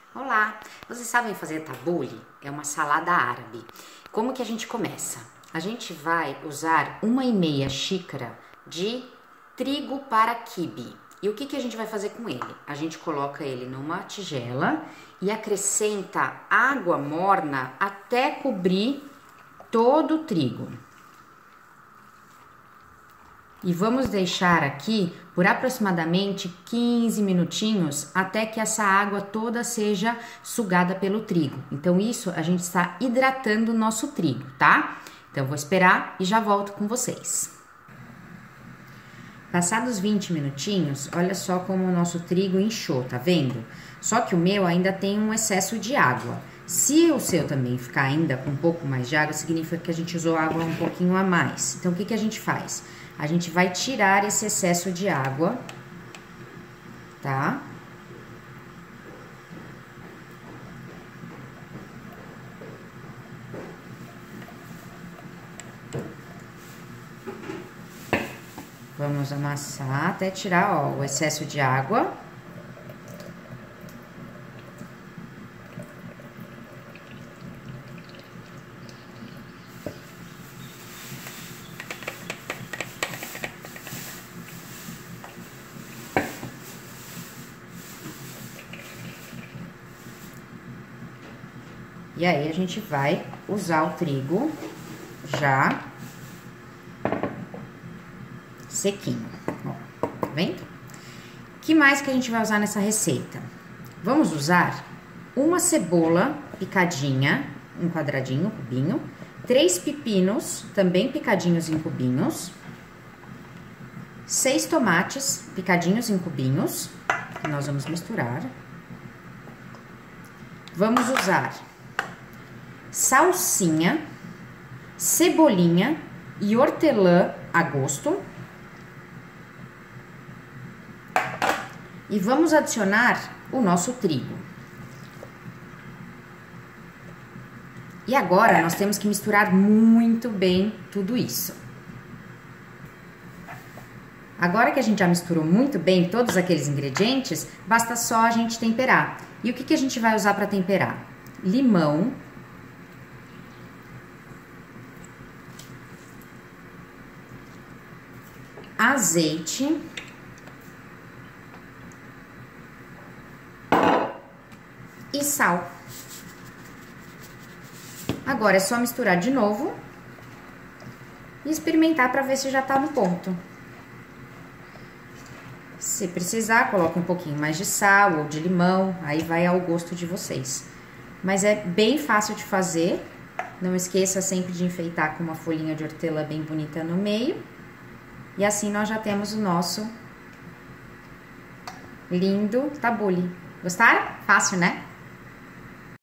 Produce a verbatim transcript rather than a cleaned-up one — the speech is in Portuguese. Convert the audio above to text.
Olá! Vocês sabem fazer tabule? É uma salada árabe. Como que a gente começa? A gente vai usar uma e meia xícara de trigo para quibe. E o que que a gente vai fazer com ele? A gente coloca ele numa tigela e acrescenta água morna até cobrir todo o trigo. E vamos deixar aqui por aproximadamente quinze minutinhos até que essa água toda seja sugada pelo trigo. Então isso a gente está hidratando o nosso trigo, tá? Então vou esperar e já volto com vocês. Passados vinte minutinhos, olha só como o nosso trigo inchou, tá vendo? Só que o meu ainda tem um excesso de água. Se o seu também ficar ainda com um pouco mais de água, significa que a gente usou água um pouquinho a mais. Então o que que a gente faz? A gente vai tirar esse excesso de água, tá? Vamos amassar até tirar, ó, o excesso de água. E aí, a gente vai usar o trigo já sequinho, ó, tá vendo? O que mais que a gente vai usar nessa receita? Vamos usar uma cebola picadinha, um quadradinho, um cubinho, três pepinos, também picadinhos em cubinhos, seis tomates picadinhos em cubinhos, que nós vamos misturar. Vamos usar salsinha, cebolinha e hortelã a gosto. E vamos adicionar o nosso trigo. E agora nós temos que misturar muito bem tudo isso. Agora que a gente já misturou muito bem todos aqueles ingredientes, basta só a gente temperar. E o que que a gente vai usar para temperar? Limão, azeite e sal. Agora é só misturar de novo e experimentar para ver se já tá no ponto. Se precisar, coloque um pouquinho mais de sal ou de limão, aí vai ao gosto de vocês. Mas é bem fácil de fazer. Não esqueça sempre de enfeitar com uma folhinha de hortelã bem bonita no meio. E assim nós já temos o nosso lindo tabule. Gostaram? Fácil, né?